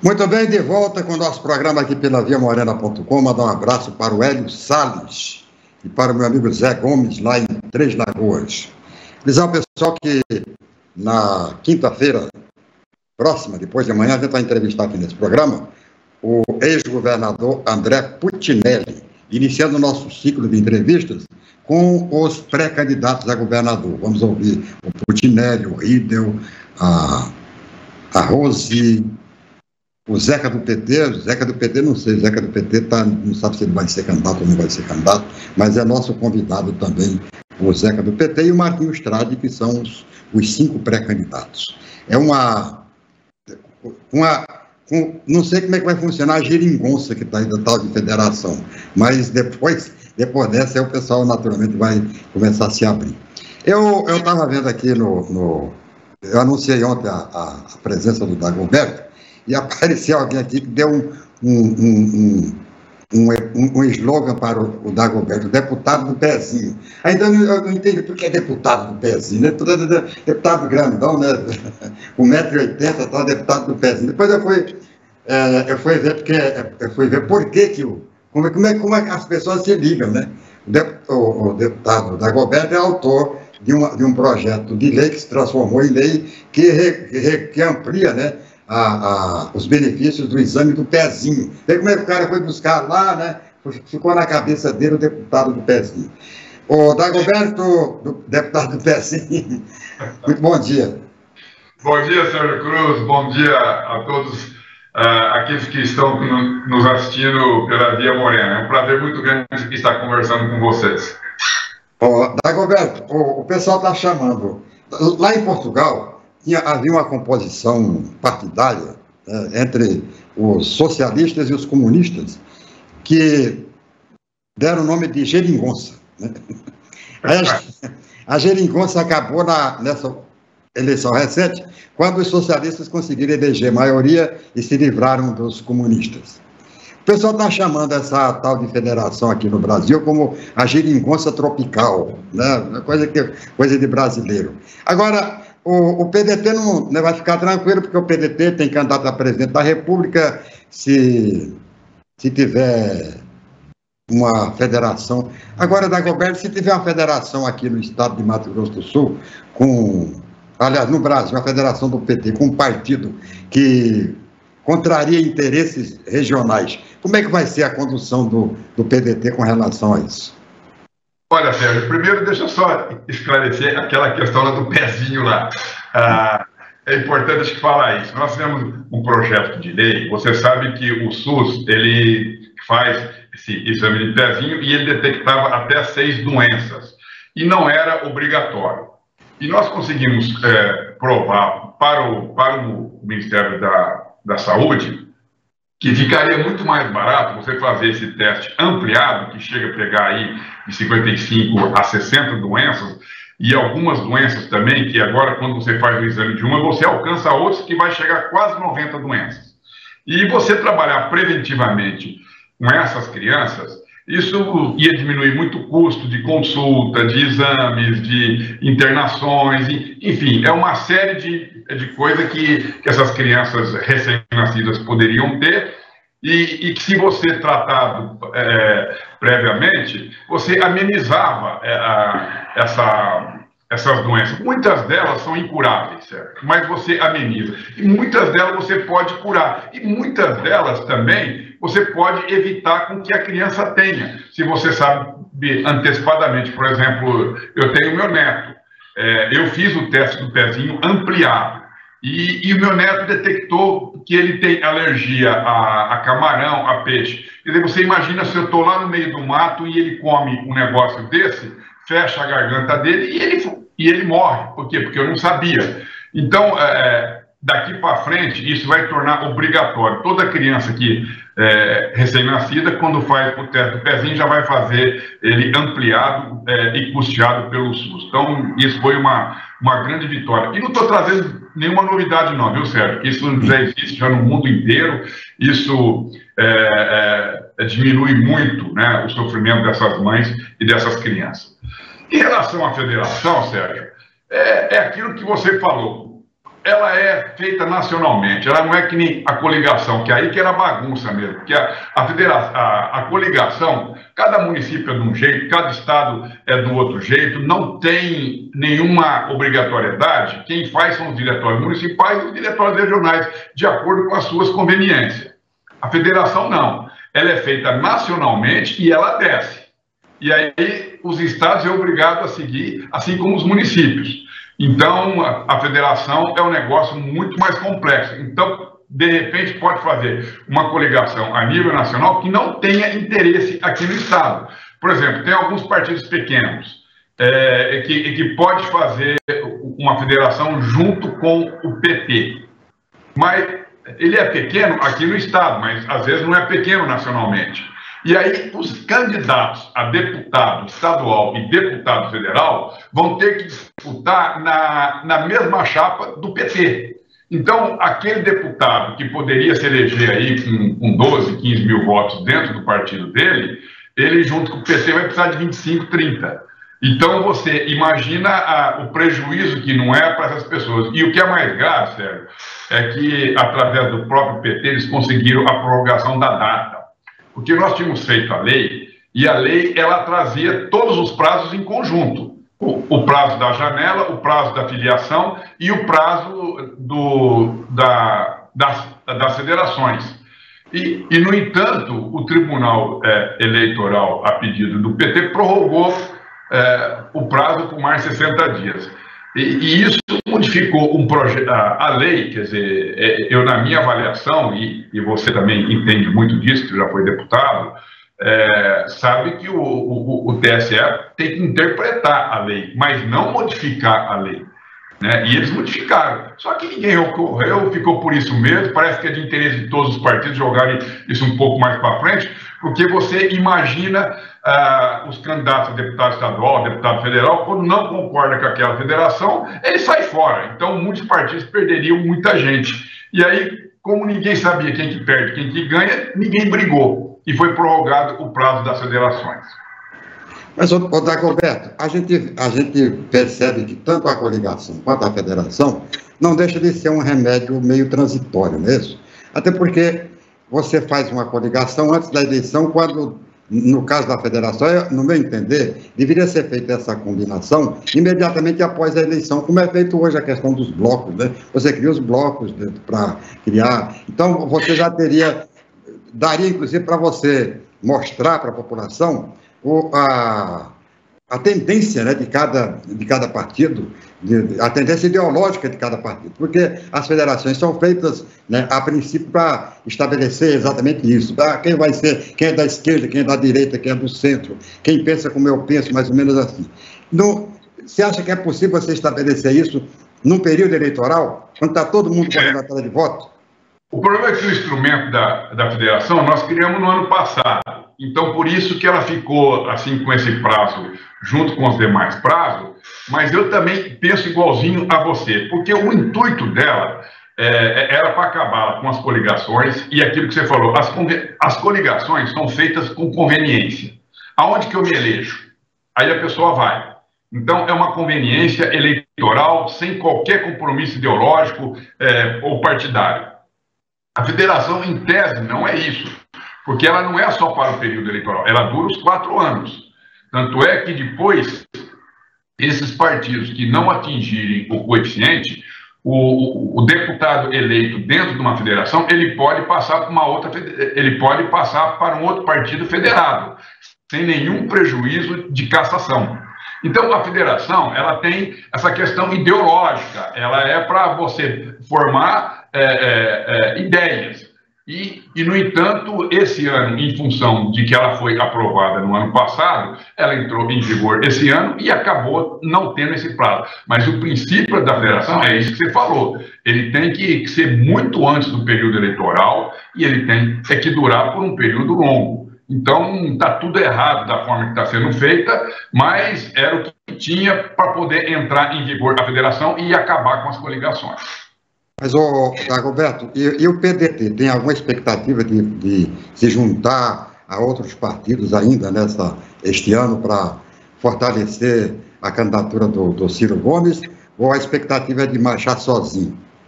Muito bem, de volta com o nosso programa aqui pela viamorena.com. Mandar um abraço para o Hélio Salles e para o meu amigo Zé Gomes, lá em Três Lagoas. Avisar o pessoal que na quinta-feira próxima, depois de amanhã, a gente vai entrevistar aqui nesse programa o ex-governador André Putinelli, iniciando o nosso ciclo de entrevistas com os pré-candidatos a governador. Vamos ouvir o Putinelli, o Riedel, a Rose, o Zeca do PT, não sei, o Zeca do PT não sabe se ele vai ser candidato ou não vai ser candidato, mas é nosso convidado também, o Zeca do PT e o Martinho Estrade, que são os 5 pré-candidatos. É não sei como é que vai funcionar a geringonça que está aí da tal de federação, mas depois dessa, o pessoal naturalmente vai começar a se abrir. Eu estava vendo aqui eu anunciei ontem a presença do Dagoberto, e apareceu alguém aqui que deu um slogan para o Dagoberto, deputado do pezinho. Ainda eu não entendi por que é deputado do pezinho, né? Deputado grandão, né? 1,80 m, tal, deputado do pezinho. Depois eu fui ver por que como é que as pessoas se ligam, né? O deputado Dagoberto é autor de um projeto de lei que se transformou em lei que amplia, né, os benefícios do exame do pezinho. Vê como é que o cara foi buscar lá, né? Ficou na cabeça dele o deputado do pezinho. O Dagoberto, deputado do pezinho, muito bom dia. Bom dia, Sérgio Cruz, bom dia a todos aqueles que estão nos assistindo pela Via Morena. É um prazer muito grande estar conversando com vocês. Dagoberto, o pessoal está chamando. Lá em Portugal, havia uma composição partidária entre os socialistas e os comunistas que deram o nome de geringonça. Né? A geringonça acabou nessa eleição recente, quando os socialistas conseguiram eleger maioria e se livraram dos comunistas. O pessoal está chamando essa tal de federação aqui no Brasil como a geringonça tropical, né? Coisa de brasileiro. Agora, o PDT não vai ficar tranquilo, porque o PDT tem candidato a presidente da República. Se tiver uma federação... Agora, Dagoberto, se tiver uma federação aqui no estado de Mato Grosso do Sul, aliás, no Brasil, uma federação do PT com um partido que contraria interesses regionais, como é que vai ser a condução do PDT com relação a isso? Olha, Sérgio, primeiro deixa eu só esclarecer aquela questão lá do pezinho lá. É importante falar isso. Nós temos um projeto de lei, você sabe que o SUS, ele faz esse exame de pezinho e ele detectava até 6 doenças, e não era obrigatório. E nós conseguimos provar para o Ministério da Saúde que ficaria muito mais barato você fazer esse teste ampliado, que chega a pegar aí de 55 a 60 doenças, e algumas doenças também, que agora, quando você faz o exame de uma, você alcança outras que vai chegar a quase 90 doenças. E você trabalhar preventivamente com essas crianças, isso ia diminuir muito o custo de consulta, de exames, de internações, enfim, é uma série de coisas que essas crianças recém-nascidas poderiam ter, e que, se você tratado previamente, você amenizava essas doenças. Muitas delas são incuráveis, certo? Mas você ameniza. E muitas delas você pode curar. E muitas delas também você pode evitar com que a criança tenha. Se você sabe antecipadamente, por exemplo, eu tenho meu neto. Eu fiz o teste do pezinho ampliado. E o meu neto detectou que ele tem alergia a camarão, a peixe. Quer dizer, você imagina se eu estou lá no meio do mato e ele come um negócio desse, fecha a garganta dele e ele morre. Por quê? Porque eu não sabia. Então, daqui para frente, isso vai tornar obrigatório. Toda criança que recém-nascida, quando faz o teste do pezinho, já vai fazer ele ampliado e custeado pelo SUS. Então, isso foi uma grande vitória. E não estou trazendo nenhuma novidade não, viu, Sérgio? Isso já existe já no mundo inteiro. Isso diminui muito, né, o sofrimento dessas mães e dessas crianças. Em relação à federação, Sérgio, é aquilo que você falou. ela é feita nacionalmente, ela não é que nem a coligação, que aí que era bagunça mesmo, porque a coligação, cada município é de um jeito, cada estado é do outro jeito, não tem nenhuma obrigatoriedade, quem faz são os diretórios municipais e os diretórios regionais, de acordo com as suas conveniências. A federação não, ela é feita nacionalmente e ela desce. E aí os estados são obrigados a seguir, assim como os municípios. Então, a federação é um negócio muito mais complexo. Então, de repente, pode fazer uma coligação a nível nacional que não tenha interesse aqui no estado. Por exemplo, tem alguns partidos pequenos que pode fazer uma federação junto com o PT. Mas ele é pequeno aqui no estado, mas às vezes não é pequeno nacionalmente. E aí, os candidatos a deputado estadual e deputado federal vão ter que disputar na mesma chapa do PT. Então, aquele deputado que poderia se eleger aí com 12, 15 mil votos dentro do partido dele, ele, junto com o PT, vai precisar de 25, 30. Então, você imagina o prejuízo que não é para essas pessoas. E o que é mais grave, Sérgio, é que, através do próprio PT, eles conseguiram a prorrogação da data. Porque nós tínhamos feito a lei, e a lei ela trazia todos os prazos em conjunto. O prazo da janela, o prazo da filiação e o prazo das federações. E, no entanto, o Tribunal Eleitoral, a pedido do PT, prorrogou o prazo por mais 60 dias. E isso modificou a lei, quer dizer, eu na minha avaliação, e você também entende muito disso, que já foi deputado, sabe que o TSE tem que interpretar a lei, mas não modificar a lei. Né? E eles modificaram. Só que ninguém recorreu, ficou por isso mesmo, parece que é de interesse de todos os partidos jogarem isso um pouco mais para frente, porque você imagina os candidatos a deputado estadual, a deputado federal, quando não concorda com aquela federação, ele sai fora. Então, muitos partidos perderiam muita gente. E aí, como ninguém sabia quem que perde, quem que ganha, ninguém brigou. E foi prorrogado o prazo das federações. Mas, Dagoberto, a gente percebe que tanto a coligação quanto a federação não deixa de ser um remédio meio transitório, não é isso? Até porque você faz uma coligação antes da eleição, quando, no caso da federação, no meu entender, deveria ser feita essa combinação imediatamente após a eleição, como é feito hoje a questão dos blocos, né? Você cria os blocos para criar. Então, você já daria, inclusive, para você mostrar para a população a tendência, né, de cada partido, a tendência ideológica de cada partido, porque as federações são feitas, né, a princípio, para estabelecer exatamente isso, quem vai ser, quem é da esquerda, quem é da direita, quem é do centro, quem pensa como eu penso, mais ou menos assim. Você acha que é possível você estabelecer isso num período eleitoral, quando está todo mundo correndo atrás de voto? O problema é que o instrumento da federação nós criamos no ano passado. Então, por isso que ela ficou assim com esse prazo, junto com os demais prazos, mas eu também penso igualzinho a você, porque o intuito dela era para acabar com as coligações e aquilo que você falou, as coligações são feitas com conveniência. Aonde que eu me elejo? Aí a pessoa vai. Então, é uma conveniência eleitoral sem qualquer compromisso ideológico ou partidário. A federação, em tese, não é isso, porque ela não é só para o período eleitoral, ela dura os 4 anos. Tanto é que depois, esses partidos que não atingirem o coeficiente, o deputado eleito dentro de uma federação, ele pode passar para um outro partido federado, sem nenhum prejuízo de cassação. Então, a federação, ela tem essa questão ideológica, ela é para você formar ideias. E, no entanto, esse ano, em função de que ela foi aprovada no ano passado, ela entrou em vigor esse ano e acabou não tendo esse prazo. Mas o princípio da federação é isso que você falou. Ele tem que ser muito antes do período eleitoral e ele tem que durar por um período longo. Então, está tudo errado da forma que está sendo feita, mas era o que tinha para poder entrar em vigor a federação e acabar com as coligações. Mas, Dagoberto, e o PDT tem alguma expectativa de se juntar a outros partidos ainda este ano para fortalecer a candidatura do Ciro Gomes, ou a expectativa é de marchar sozinho?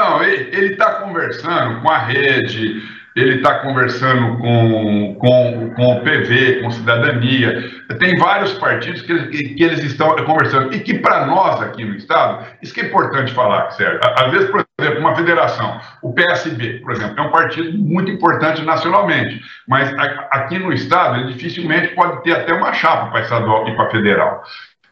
Não, ele está conversando com a rede, ele está conversando com o PV, com Cidadania. Tem vários partidos que eles estão conversando. E que, para nós aqui no Estado, isso que é importante falar, Sérgio. Às vezes, por exemplo, uma federação, o PSB, por exemplo, é um partido muito importante nacionalmente, mas aqui no Estado, ele dificilmente pode ter até uma chapa para estadual e para federal.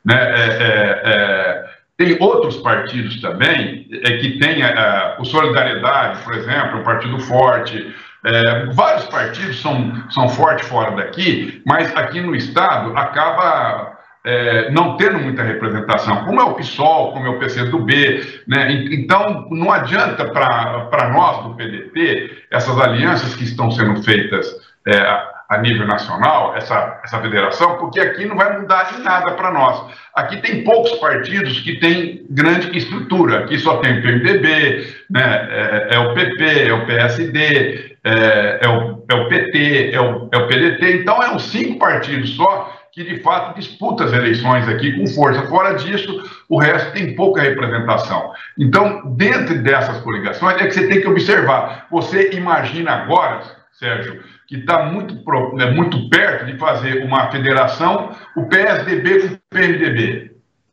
Né? Tem outros partidos também que tem o Solidariedade, por exemplo, um partido forte. Vários partidos são fortes fora daqui, mas aqui no Estado acaba não tendo muita representação, como é o PSOL, como é o PCdoB, né? Então, não adianta para nós do PDT, essas alianças que estão sendo feitas a nível nacional, essa federação, porque aqui não vai mudar de nada para nós. Aqui tem poucos partidos que têm grande estrutura. Aqui só tem o PMDB, né? É o PP, é o PSD, é o PT, é o PDT. Então, é uns 5 partidos só que, de fato, disputam as eleições aqui com força. Fora disso, o resto tem pouca representação. Então, dentro dessas coligações, é que você tem que observar. Você imagina agora, Sérgio, que está muito perto de fazer uma federação, o PSDB com o PMDB.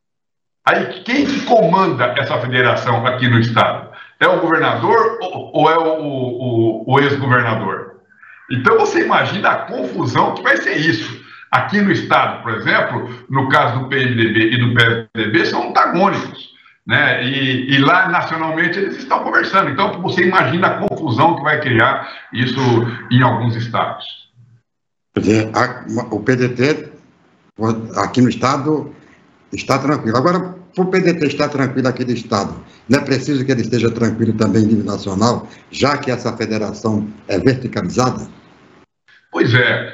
Aí, quem que comanda essa federação aqui no Estado? É o governador ou é o ex-governador? Então, você imagina a confusão que vai ser isso. Aqui no Estado, por exemplo, no caso do PMDB e do PSDB, são antagônicos, né? E lá, nacionalmente, eles estão conversando. Então, você imagina a confusão que vai criar isso em alguns estados. Quer dizer, o PDT, aqui no Estado, está tranquilo. Agora, para o PDT estar tranquilo aqui no Estado, não é preciso que ele esteja tranquilo também em nível nacional, já que essa federação é verticalizada? Pois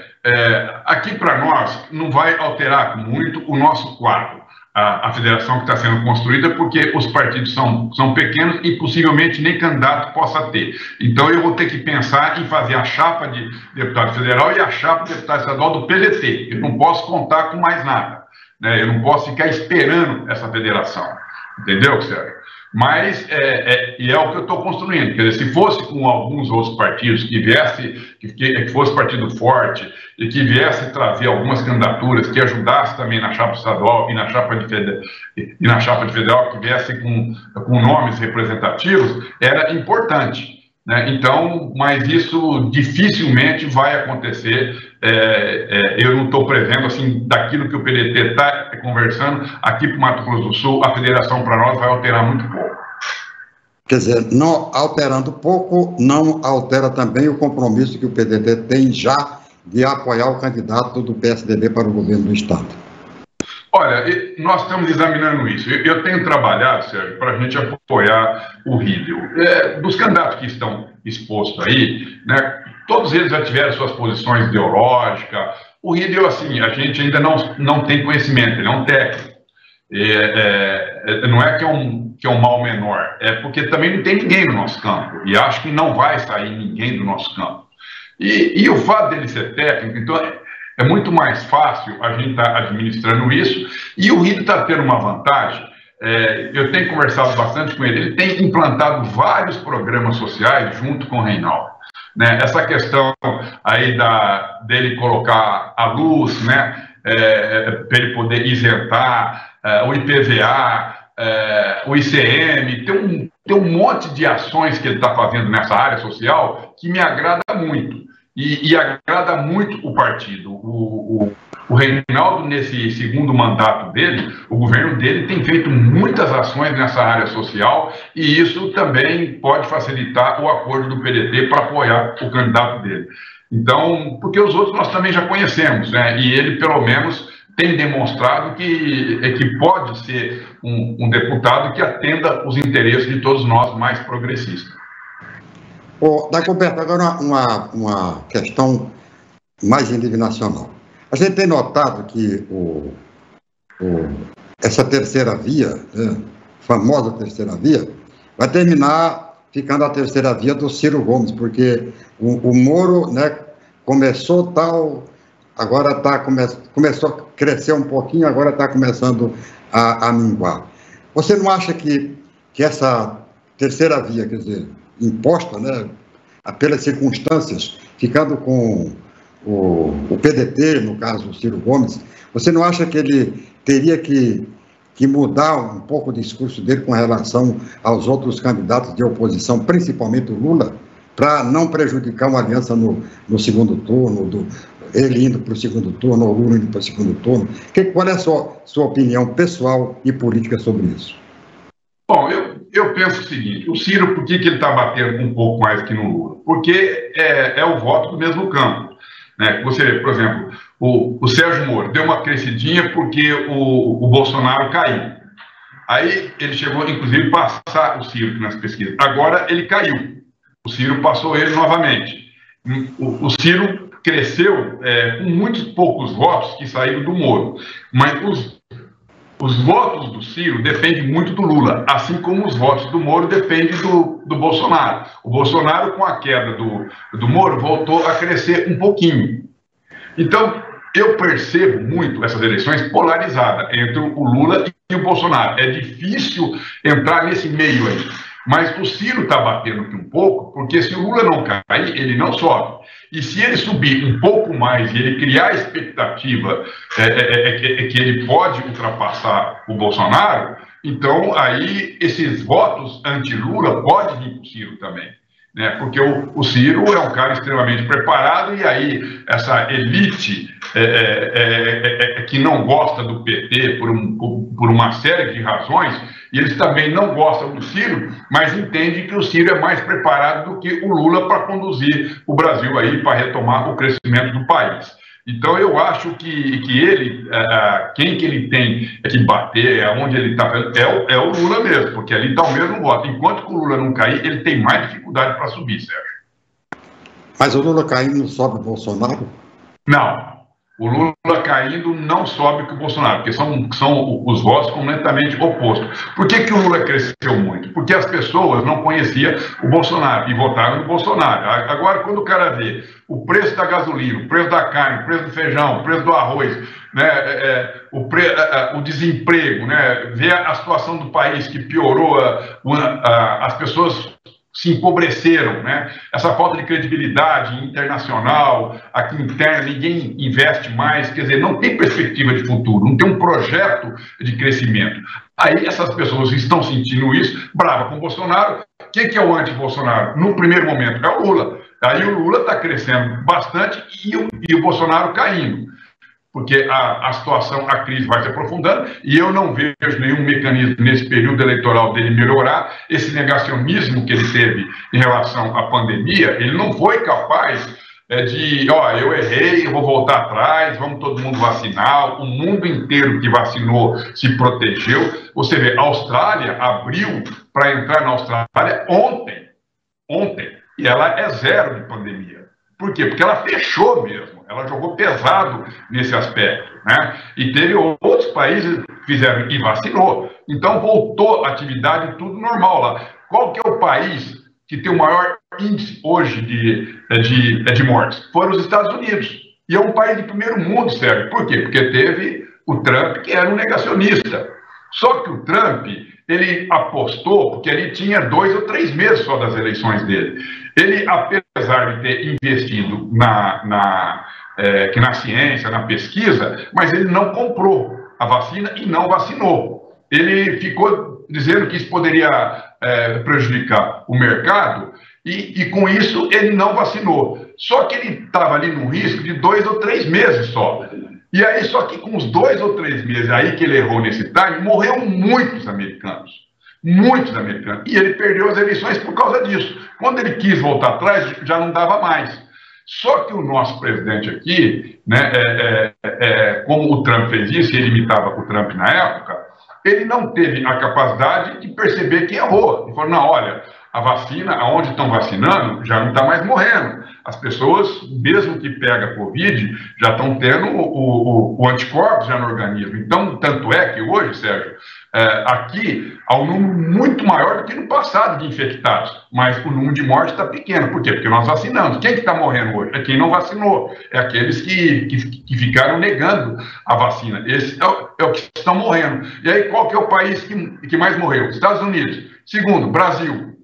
aqui para nós não vai alterar muito o nosso quadro, a federação que está sendo construída, porque os partidos são pequenos e possivelmente nem candidato possa ter. Então eu vou ter que pensar em fazer a chapa de deputado federal e a chapa de deputado estadual do PDT. Eu não posso contar com mais nada, né? Eu não posso ficar esperando essa federação. Entendeu, Sérgio? Mas é o que eu estou construindo. Quer dizer, se fosse com alguns outros partidos que fosse partido forte e que viesse trazer algumas candidaturas que ajudasse também na chapa estadual e na chapa de federal, que viesse com nomes representativos, era importante, né? Então, mas isso dificilmente vai acontecer. Eu não estou prevendo, assim, daquilo que o PDT está conversando, aqui para o Mato Grosso do Sul, a federação para nós vai alterar muito pouco. Quer dizer, não alterando pouco, não altera também o compromisso que o PDT tem já de apoiar o candidato do PSDB para o governo do Estado. Olha, nós estamos examinando isso. Eu tenho trabalhado, Sérgio, para a gente apoiar o Riedel. Dos candidatos que estão expostos aí, né, todos eles já tiveram suas posições ideológicas. O Riedel, assim, a gente ainda não tem conhecimento, ele é um técnico. Não é que é um mal menor, é porque também não tem ninguém no nosso campo. E acho que não vai sair ninguém do nosso campo. E o fato dele ser técnico, então, é muito mais fácil a gente estar administrando isso. E o Riedel está tendo uma vantagem. Eu tenho conversado bastante com ele. Ele tem implantado vários programas sociais junto com o Reinaldo, né? Essa questão aí dele colocar a luz, né? Para ele poder isentar o IPVA, o ICM, tem um monte de ações que ele está fazendo nessa área social que me agrada muito. E agrada muito o partido. O Reinaldo, nesse segundo mandato dele, o governo dele tem feito muitas ações nessa área social e isso também pode facilitar o acordo do PDT para apoiar o candidato dele. Então, porque os outros nós também já conhecemos, né? E ele, pelo menos, tem demonstrado que pode ser um deputado que atenda os interesses de todos nós mais progressistas. Dagoberto, agora uma questão mais em nível nacional. A gente tem notado que essa terceira via, né, famosa terceira via, vai terminar ficando a terceira via do Ciro Gomes, porque o Moro, né, começou tal, agora começou a crescer um pouquinho, agora está começando a minguar. Você não acha que essa terceira via, quer dizer, imposta, né, pelas circunstâncias, ficando com o PDT, no caso o Ciro Gomes, você não acha que ele teria que mudar um pouco o discurso dele com relação aos outros candidatos de oposição, principalmente o Lula, para não prejudicar uma aliança no segundo turno, ele indo para o segundo turno, ou o Lula indo para o segundo turno? Qual é a sua opinião pessoal e política sobre isso? Bom, eu penso o seguinte, o Ciro, por que ele está batendo um pouco mais que no Lula? Porque é o voto do mesmo campo. Né? Você vê, por exemplo, o Sérgio Moro deu uma crescidinha porque o Bolsonaro caiu. Aí ele chegou, inclusive, a passar o Ciro nas pesquisas. Agora ele caiu. O Ciro passou ele novamente. O Ciro cresceu com muitos poucos votos que saíram do Moro. Mas os votos do Ciro dependem muito do Lula, assim como os votos do Moro dependem do Bolsonaro. O Bolsonaro, com a queda do Moro, voltou a crescer um pouquinho. Então, eu percebo muito essas eleições polarizadas entre o Lula e o Bolsonaro. É difícil entrar nesse meio aí. Mas o Ciro está batendo aqui um pouco, porque se o Lula não cair, ele não sobe. E se ele subir um pouco mais e ele criar a expectativa que ele pode ultrapassar o Bolsonaro, então aí esses votos anti-Lula podem vir para o Ciro também. Né? Porque o Ciro é um cara extremamente preparado e aí essa elite que não gosta do PT por uma série de razões, e eles também não gostam do Ciro, mas entendem que o Ciro é mais preparado do que o Lula para conduzir o Brasil aí, para retomar o crescimento do país. Então, eu acho que ele, quem que ele tem que bater, onde ele está, é o Lula mesmo, porque ali está o mesmo voto. Enquanto que o Lula não cair, ele tem mais dificuldade para subir, Sérgio. Mas o Lula caindo não sobe o Bolsonaro? Não. O Lula caindo não sobe que o Bolsonaro, porque são os votos completamente opostos. Por que o Lula cresceu muito? Porque as pessoas não conheciam o Bolsonaro e votaram no Bolsonaro. Agora, quando o cara vê o preço da gasolina, o preço da carne, o preço do feijão, o preço do arroz, né, o desemprego, né, vê a situação do país que piorou, as pessoas se empobreceram, né? Essa falta de credibilidade internacional, aqui interna, ninguém investe mais, quer dizer, não tem perspectiva de futuro, não tem um projeto de crescimento. Aí essas pessoas estão sentindo isso, brava com o Bolsonaro. Quem que é o anti-Bolsonaro? No primeiro momento é o Lula. Aí o Lula está crescendo bastante e o Bolsonaro caindo. Porque a situação, a crise vai se aprofundando, e eu não vejo nenhum mecanismo nesse período eleitoral dele melhorar. Esse negacionismo que ele teve em relação à pandemia, ele não foi capaz eu errei, eu vou voltar atrás, vamos todo mundo vacinar, o mundo inteiro que vacinou se protegeu. Você vê, a Austrália abriu para entrar na Austrália ontem, e ela é zero de pandemia. Por quê? Porque ela fechou mesmo, ela jogou pesado nesse aspecto, né? E teve outros países que fizeram e vacinou. Então voltou a atividade, tudo normal lá. Qual que é o país que tem o maior índice hoje de mortes? Foram os Estados Unidos. E é um país de primeiro mundo, Sérgio. Por quê? Porque teve o Trump, que era um negacionista. Só que o Trump, ele apostou, porque ele tinha 2 ou 3 meses só das eleições dele. Ele, apesar de ter investido na ciência, na pesquisa, mas ele não comprou a vacina e não vacinou. Ele ficou dizendo que isso poderia prejudicar o mercado e com isso ele não vacinou. Só que ele estava ali num risco de 2 ou 3 meses só. E aí, só que com os 2 ou 3 meses aí que ele errou nesse time, morreram muitos americanos. Muitos americanos. E ele perdeu as eleições por causa disso. Quando ele quis voltar atrás, já não dava mais. Só que o nosso presidente aqui, né, como o Trump fez isso, e ele imitava o Trump na época, ele não teve a capacidade de perceber que errou. Ele falou, não, olha, a vacina, aonde estão vacinando, já não está mais morrendo. As pessoas, mesmo que pega Covid, já estão tendo o anticorpos já no organismo. Então, tanto é que hoje, Sérgio, aqui há um número muito maior do que no passado de infectados, mas o número de mortes está pequeno. Por quê? Porque nós vacinamos. Quem que está morrendo hoje? É quem não vacinou. É aqueles que ficaram negando a vacina. Esse é o que estão morrendo. E aí, qual que é o país que mais morreu? Estados Unidos. Segundo, Brasil.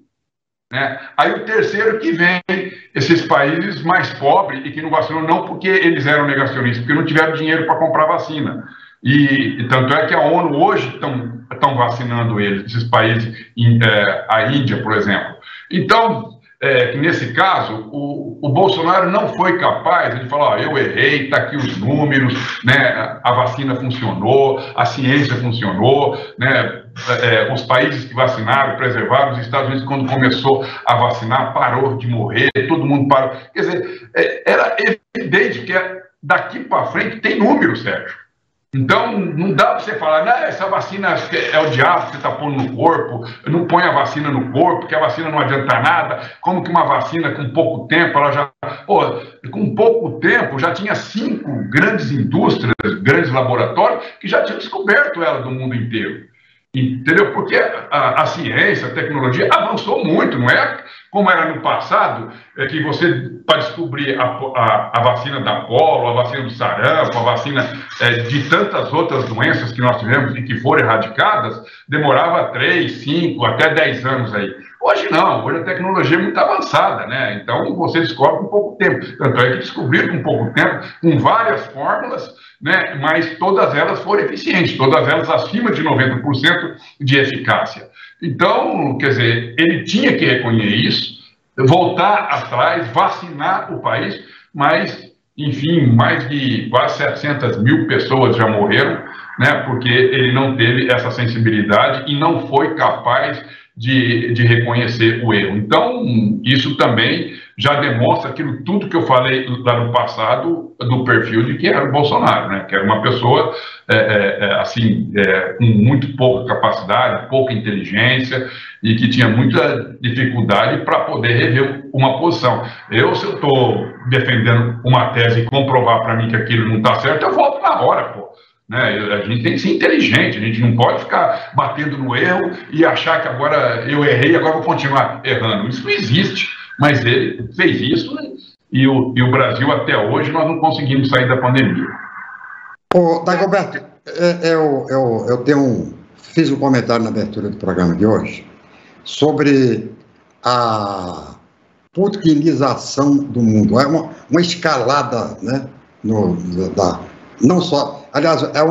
né? Aí o terceiro que vem esses países mais pobres e que não vacinam não porque eles eram negacionistas, porque não tiveram dinheiro para comprar vacina. E tanto é que a ONU hoje estão vacinando eles, esses países, a Índia, por exemplo. Então, nesse caso, o Bolsonaro não foi capaz de falar, eu errei, está aqui os números, né, a vacina funcionou, a ciência funcionou, né, os países que vacinaram, preservaram, os Estados Unidos, quando começou a vacinar, parou de morrer, todo mundo parou. Quer dizer, era evidente que daqui para frente tem números, Sérgio. Então, não dá para você falar, não, essa vacina é o diabo que você está pondo no corpo, não põe a vacina no corpo, que a vacina não adianta nada, como que uma vacina com pouco tempo, ela já... Pô, com pouco tempo já tinha 5 grandes indústrias, grandes laboratórios, que já tinham descoberto ela do mundo inteiro. Entendeu? Porque a ciência, a tecnologia avançou muito, não é como era no passado, que você, para descobrir a vacina da polo, a vacina do sarampo, a vacina de tantas outras doenças que nós tivemos e que foram erradicadas, demorava 3, 5, até 10 anos aí. Hoje não, hoje a tecnologia é muito avançada, né? Então você descobre com pouco tempo. Tanto é que descobriram com pouco tempo, com várias fórmulas, né? Mas todas elas foram eficientes, todas elas acima de 90% de eficácia. Então, quer dizer, ele tinha que reconhecer isso, voltar atrás, vacinar o país, mas, enfim, mais de quase 700 mil pessoas já morreram, né? Porque ele não teve essa sensibilidade e não foi capaz de reconhecer o erro. Então, isso também já demonstra aquilo tudo que eu falei lá no passado do perfil de que era o Bolsonaro, né? Que era uma pessoa com muito pouca capacidade, pouca inteligência e que tinha muita dificuldade para poder rever uma posição. Se eu estou defendendo uma tese e comprovar para mim que aquilo não está certo, eu volto na hora, pô. Né? A gente tem que ser inteligente, a gente não pode ficar batendo no erro e achar que agora eu errei, agora vou continuar errando. Isso não existe, mas ele fez isso, né? E o Brasil até hoje nós não conseguimos sair da pandemia. Ô, Dagoberto, fiz um comentário na abertura do programa de hoje sobre a putinização do mundo. É uma escalada, né, não só... Aliás, é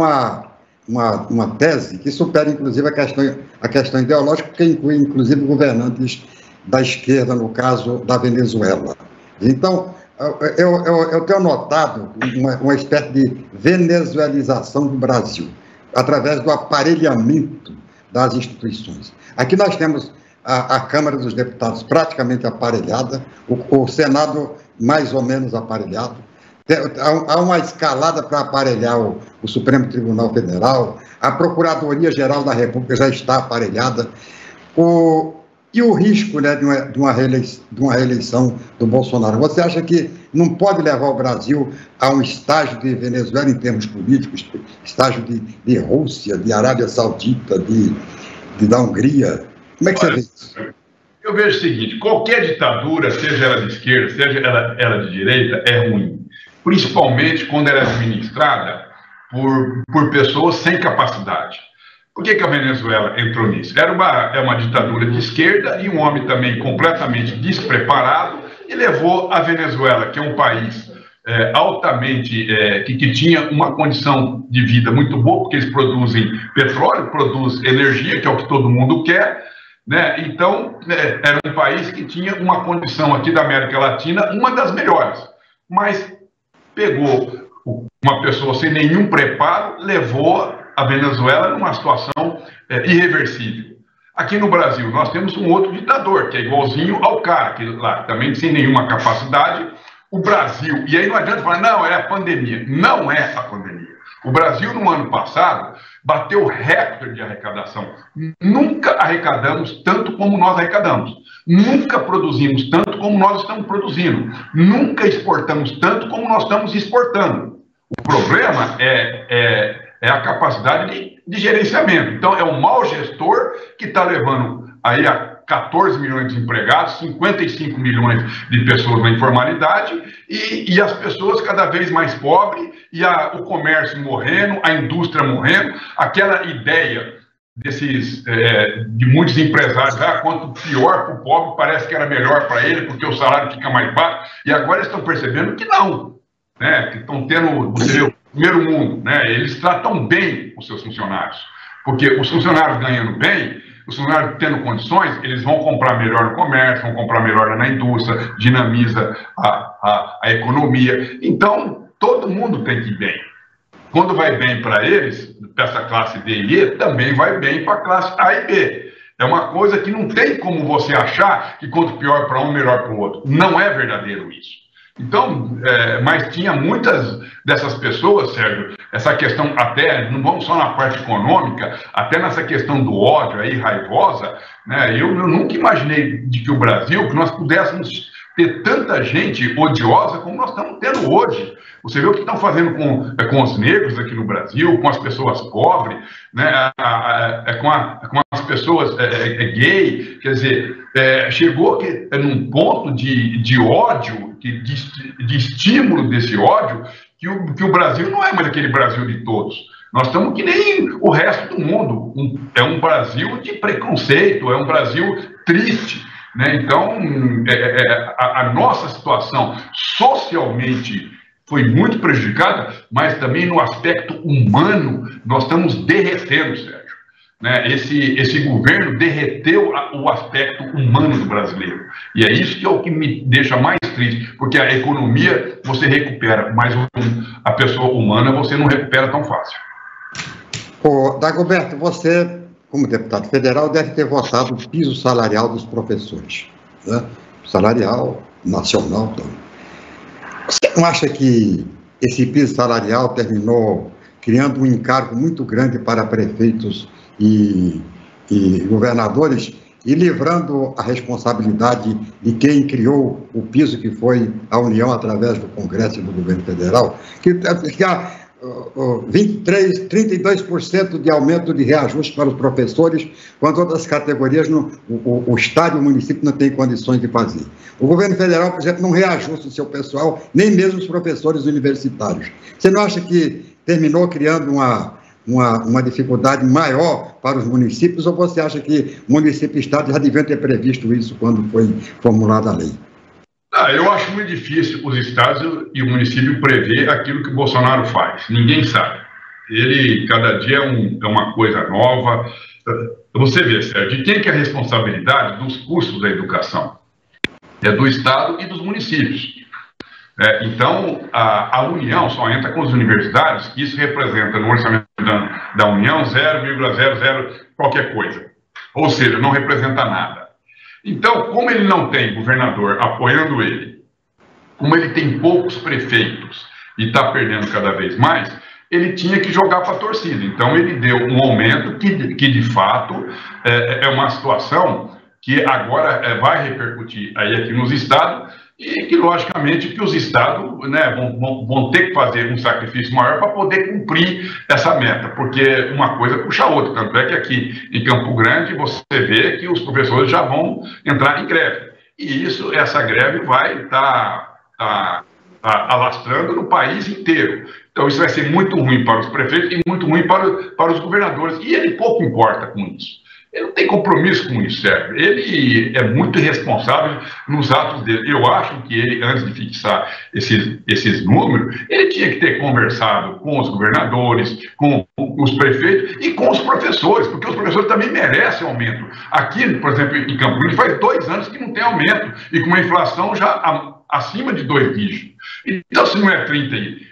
uma tese que supera, inclusive, a questão ideológica, que inclui, inclusive, governantes da esquerda, no caso da Venezuela. Então, eu tenho notado uma espécie de venezuelização do Brasil, através do aparelhamento das instituições. Aqui nós temos a Câmara dos Deputados praticamente aparelhada, o Senado mais ou menos aparelhado. Há uma escalada para aparelhar o Supremo Tribunal Federal, a Procuradoria-Geral da República já está aparelhada, e o risco, né, de uma reeleição do Bolsonaro. Você acha que não pode levar o Brasil a um estágio de Venezuela em termos políticos, estágio de Rússia, de Arábia Saudita, da Hungria? Como é que você vê isso? Eu vejo o seguinte, qualquer ditadura, seja ela de esquerda, seja ela de direita, é ruim. Principalmente quando ela é administrada por pessoas sem capacidade. Por que a Venezuela entrou nisso? É uma ditadura de esquerda e um homem também completamente despreparado e levou a Venezuela, que é um país altamente, que tinha uma condição de vida muito boa, porque eles produzem petróleo, produzem energia, que é o que todo mundo quer, né? Então, era um país que tinha uma condição aqui da América Latina, uma das melhores, mas pegou uma pessoa sem nenhum preparo, levou a Venezuela numa situação irreversível. Aqui no Brasil, nós temos um outro ditador, que é igualzinho ao cara, que lá também sem nenhuma capacidade. O Brasil, e aí não adianta falar, não, é a pandemia. Não é a pandemia. O Brasil, no ano passado, bateu recorde de arrecadação. Nunca arrecadamos tanto como nós arrecadamos. Nunca produzimos tanto como nós estamos produzindo. Nunca exportamos tanto como nós estamos exportando. O problema é a capacidade de gerenciamento. Então, é o mau gestor que está levando aí a 14 milhões de desempregados, 55 milhões de pessoas na informalidade e as pessoas cada vez mais pobres e o comércio morrendo, a indústria morrendo. Aquela ideia de muitos empresários, quanto pior para o pobre, parece que era melhor para ele, porque o salário fica mais baixo, e agora estão percebendo que não, né? Que estão tendo, você vê, o primeiro mundo, né? Eles tratam bem os seus funcionários, porque os funcionários ganhando bem, os funcionários tendo condições, eles vão comprar melhor no comércio, vão comprar melhor na indústria, dinamiza a economia. Então, todo mundo tem que ir bem. Quando vai bem para eles, para essa classe D e E, também vai bem para a classe A e B. É uma coisa que não tem como você achar que quanto pior para um, melhor para o outro. Não é verdadeiro isso. Então, mas tinha muitas dessas pessoas, Sérgio, essa questão até, não vamos só na parte econômica, até nessa questão do ódio aí, raivosa, né? Eu nunca imaginei de que o Brasil, que nós pudéssemos ter tanta gente odiosa como nós estamos tendo hoje. Você vê o que estão fazendo com os negros aqui no Brasil, com as pessoas pobres, né? Com as pessoas gay, quer dizer, chegou num ponto de ódio, de estímulo desse ódio, que o Brasil não é mais aquele Brasil de todos. Nós estamos que nem o resto do mundo. É um Brasil de preconceito, é um Brasil triste, né? Então, a nossa situação socialmente foi muito prejudicada, mas também no aspecto humano nós estamos derretendo, Sérgio. Né? Esse governo derreteu o aspecto humano do brasileiro. E é isso que é o que me deixa mais triste, porque a economia você recupera, mas a pessoa humana você não recupera tão fácil. Dagoberto, você, como deputado federal, deve ter votado o piso salarial dos professores, né? Salarial nacional também. Você não acha que esse piso salarial terminou criando um encargo muito grande para prefeitos e governadores e livrando a responsabilidade de quem criou o piso, que foi a União através do Congresso e do governo federal, que há 32% de aumento de reajuste para os professores, quando outras categorias, o Estado e o município não têm condições de fazer. O governo federal, por exemplo, não reajusta o seu pessoal, nem mesmo os professores universitários. Você não acha que terminou criando uma dificuldade maior para os municípios, ou você acha que o município e o Estado já deviam ter previsto isso quando foi formulada a lei? Eu acho muito difícil os estados e o município prever aquilo que o Bolsonaro faz. Ninguém sabe. Ele, cada dia, é uma coisa nova. Você vê, Sérgio, de quem que é a responsabilidade dos custos da educação? É do Estado e dos municípios. Então, a União só entra com os universitários, que isso representa no orçamento da União 0,00 qualquer coisa. Ou seja, não representa nada. Então, como ele não tem governador apoiando ele, como ele tem poucos prefeitos e está perdendo cada vez mais, ele tinha que jogar para a torcida. Então, ele deu um aumento que de fato, é uma situação que agora vai repercutir aí aqui nos estados e que, logicamente, que os estados, né, vão ter que fazer um sacrifício maior para poder cumprir essa meta, porque uma coisa puxa a outra. Tanto é que aqui em Campo Grande você vê que os professores já vão entrar em greve. E essa greve vai estar alastrando no país inteiro. Então isso vai ser muito ruim para os prefeitos e muito ruim para os governadores. E ele pouco importa com isso. Ele não tem compromisso com isso, Sérgio. Ele é muito irresponsável nos atos dele. Eu acho que ele, antes de fixar esses números, ele tinha que ter conversado com os governadores, com os prefeitos e com os professores, porque os professores também merecem aumento. Aqui, por exemplo, em Campo Grande, faz 2 anos que não tem aumento, e com uma inflação já acima de 2 dígitos. Então, se não é 33%,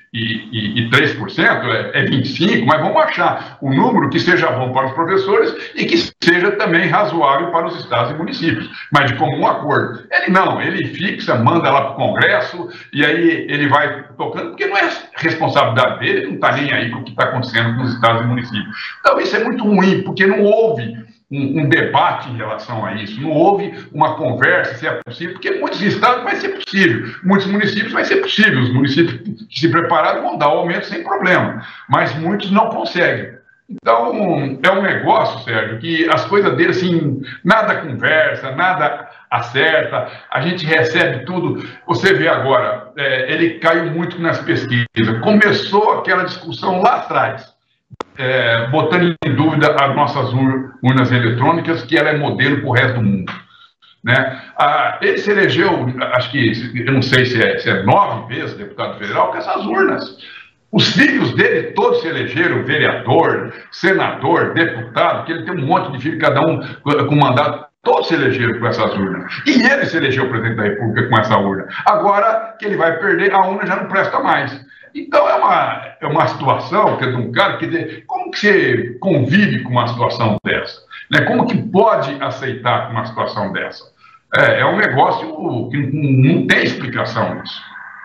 é 25%, mas vamos achar um número que seja bom para os professores e que seja também razoável para os estados e municípios, mas de comum acordo. Ele fixa, manda lá para o Congresso e aí ele vai tocando, porque não é responsabilidade dele, ele não está nem aí com o que está acontecendo com os estados e municípios. Então isso é muito ruim, porque não houve um debate em relação a isso, não houve uma conversa se é possível, porque muitos estados vai ser possível, muitos municípios vai ser possível, os municípios que se prepararam vão dar o aumento sem problema, mas muitos não conseguem. Então, é um negócio, Sérgio, que as coisas dele, assim, nada conversa, nada acerta, a gente recebe tudo. Você vê agora, ele caiu muito nas pesquisas, começou aquela discussão lá atrás, botando em dúvida as nossas urnas eletrônicas, que ela é modelo para o resto do mundo. Né? Ele se elegeu, acho que, eu não sei se é 9 vezes deputado federal, com essas urnas. Os filhos dele todos se elegeram, vereador, senador, deputado, que ele tem um monte de filhos, cada um com mandato, todos se elegeram com essas urnas. E ele se elegeu presidente da República com essa urna. Agora que ele vai perder, a urna já não presta mais. Então é uma situação, que é de um cara que... Como que você convive com uma situação dessa? Né? Como que pode aceitar uma situação dessa? É um negócio que não tem explicação isso.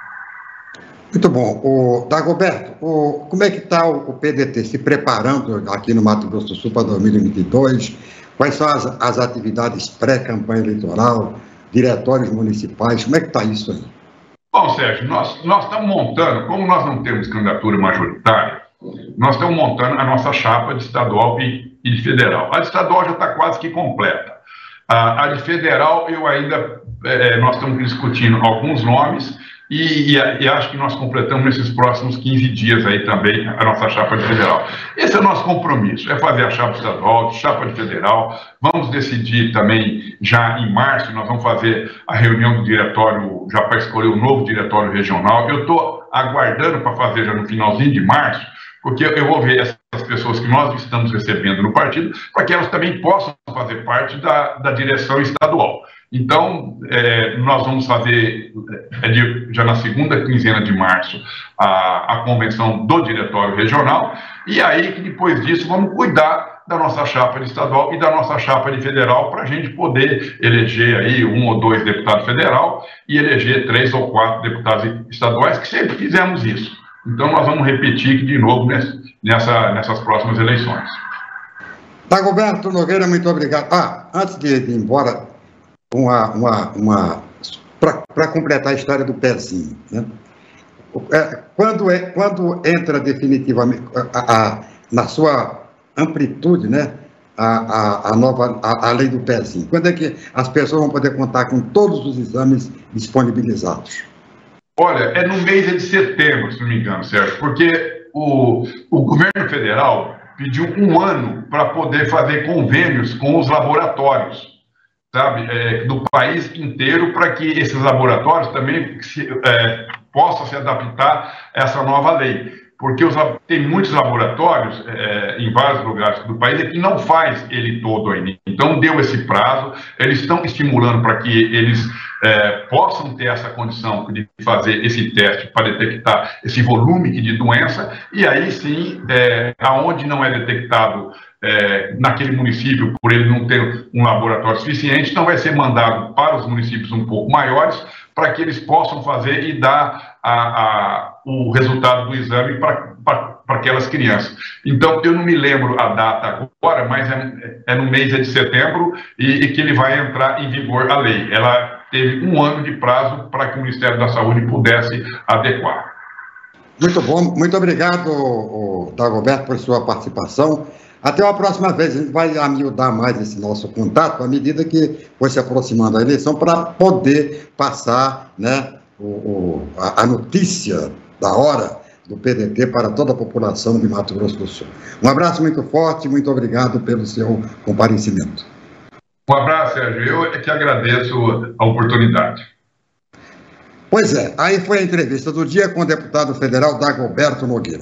Muito bom. Dagoberto, como é que está o PDT se preparando aqui no Mato Grosso do Sul para 2022? Quais são as atividades pré-campanha eleitoral, diretórios municipais? Como é que está isso aí? Bom, Sérgio, nós estamos montando, como nós não temos candidatura majoritária, nós estamos montando a nossa chapa de estadual e de federal. A de estadual já está quase que completa. A de federal, nós estamos discutindo alguns nomes e acho que nós completamos nesses próximos 15 dias aí também a nossa chapa de federal. Esse é o nosso compromisso, é fazer a chapa estadual, chapa de federal. Vamos decidir também, já em março, nós vamos fazer a reunião do diretório, já para escolher o novo diretório regional. Eu estou aguardando para fazer já no finalzinho de março, porque eu vou ver essas pessoas que nós estamos recebendo no partido, para que elas também possam fazer parte da direção estadual. Então, nós vamos fazer, já na segunda quinzena de março, a convenção do diretório regional, e aí que depois disso vamos cuidar da nossa chapa de estadual e da nossa chapa de federal, para a gente poder eleger aí 1 ou 2 deputados federal e eleger 3 ou 4 deputados estaduais, que sempre fizemos isso. Então, nós vamos repetir de novo nessas próximas eleições. Dagoberto Nogueira, muito obrigado. Antes de ir embora, para completar a história do pezinho, né? Quando entra definitivamente na sua amplitude, né, a lei do pezinho, quando é que as pessoas vão poder contar com todos os exames disponibilizados? Olha, é no mês de setembro, se não me engano, Sérgio, porque o governo federal pediu 1 ano para poder fazer convênios com os laboratórios, sabe, do país inteiro, para que esses laboratórios também possam se adaptar a essa nova lei. Porque tem muitos laboratórios em vários lugares do país que não faz ele todo ainda. Então, deu esse prazo, eles estão estimulando para que eles possam ter essa condição de fazer esse teste para detectar esse volume de doença, e aí sim, aonde não é detectado naquele município, por ele não ter um laboratório suficiente, então vai ser mandado para os municípios um pouco maiores, para que eles possam fazer e dar o resultado do exame para aquelas crianças. Então, eu não me lembro a data agora, mas é no mês de setembro e que ele vai entrar em vigor a lei. Ela teve 1 ano de prazo para que o Ministério da Saúde pudesse adequar. Muito bom, muito obrigado, Dagoberto, por sua participação. Até a próxima vez, a gente vai amiudar mais esse nosso contato à medida que for se aproximando a eleição, para poder passar, né, a notícia da hora do PDT para toda a população de Mato Grosso do Sul. Um abraço muito forte, muito obrigado pelo seu comparecimento. Um abraço, Sérgio. Eu que agradeço a oportunidade. Pois é, aí foi a entrevista do dia com o deputado federal Dagoberto Nogueira.